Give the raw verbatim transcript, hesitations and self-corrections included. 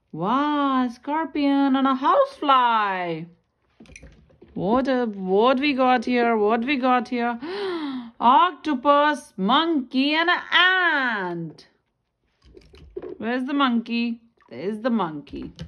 Wow, a scorpion and a housefly. What a, what we got here? What we got here? Octopus, monkey, and an ant. Where's the monkey? There's the monkey.